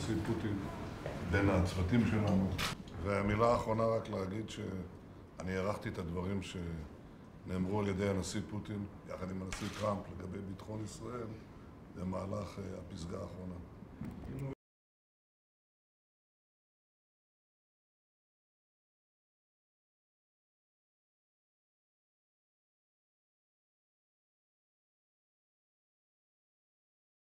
הנשיא פוטין בין הצוותים שלנו. והמילה האחרונה רק להגיד שאני הערכתי את הדברים שנאמרו על ידי הנשיא פוטין, יחד עם הנשיא טראמפ לגבי ביטחון ישראל, במהלך הפסגה האחרונה.